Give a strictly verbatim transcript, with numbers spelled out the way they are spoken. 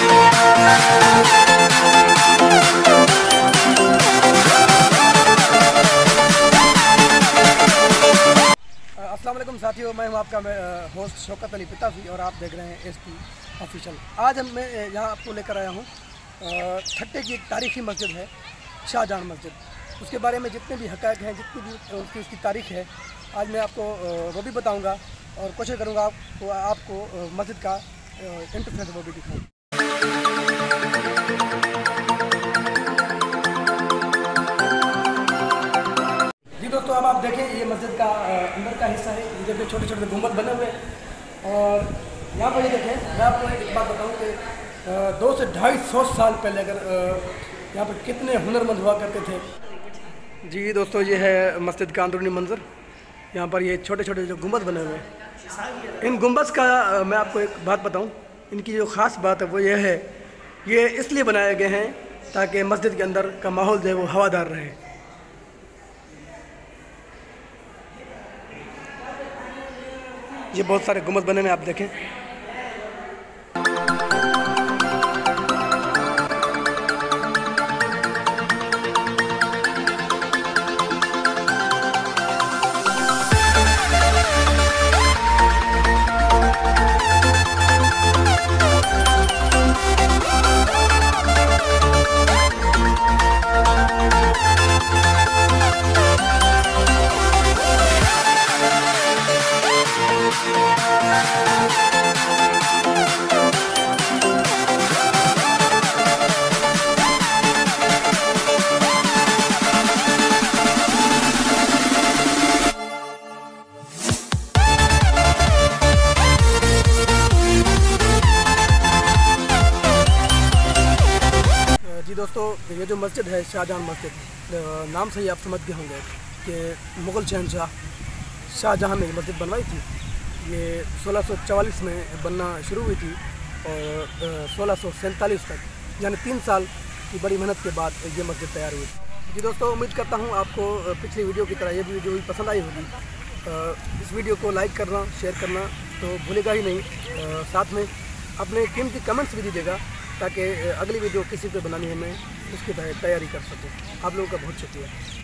अस्सलाम वालेकुम साथियों, मैं हूं आपका होस्ट शौकत अली पिताफी और आप देख रहे हैं एस पी ऑफिशियल। आज हम मैं यहाँ आपको लेकर आया हूँ ठट्टे की एक तारीखी मस्जिद है शाह जहां मस्जिद। उसके बारे में जितने भी हक़ाइक़ हैं, जितनी भी उसकी उसकी तारीख़ है, आज मैं आपको वो भी बताऊँगा और कोशिश करूँगा आपको आपको मस्जिद का इंटरफेस वो भी दिखाऊँ। जी दोस्तों, अब आप देखें ये मस्जिद का अंदर का हिस्सा है। ये देखिए छोटे छोटे गुंबद बने हुए हैं और यहाँ पर ये देखें, मैं आपको एक बात बताऊँ कि दो से ढाई सौ साल पहले अगर यहाँ पर कितने हुनरमंद हुआ करते थे। जी दोस्तों, ये है मस्जिद का अंदरूनी मंजर। यहाँ पर ये छोटे छोटे जो गुंबद बने हुए हैं, इन गुंबद का मैं आपको एक बात बताऊँ, इनकी जो ख़ास बात है वो ये है, ये इसलिए बनाए गए हैं ताकि मस्जिद के अंदर का माहौल जो है वो हवादार रहे। ये बहुत सारे गुंबद बने हैं, आप देखें। जी दोस्तों, ये जो मस्जिद है शाह जहान मस्जिद, नाम से ही आप समझ गए होंगे कि मुग़ल शहंशाह शाह जहां ने मस्जिद बनवाई थी। ये सोलह सौ चवालीस में बनना शुरू हुई थी और सोलह सौ सैंतालीस तक यानी तीन साल की बड़ी मेहनत के बाद ये मस्जिद तैयार हुई। जी दोस्तों, उम्मीद करता हूँ आपको पिछली वीडियो की तरह ये वीडियो भी पसंद आई होगी। इस वीडियो को लाइक करना, शेयर करना तो भूलेगा ही नहीं। साथ में अपने कीमती कमेंट्स भी दीजिएगा ताकि अगली वीडियो किसी पे बनानी है मैं उसकी तैयारी कर सकूँ। आप लोगों का बहुत शुक्रिया।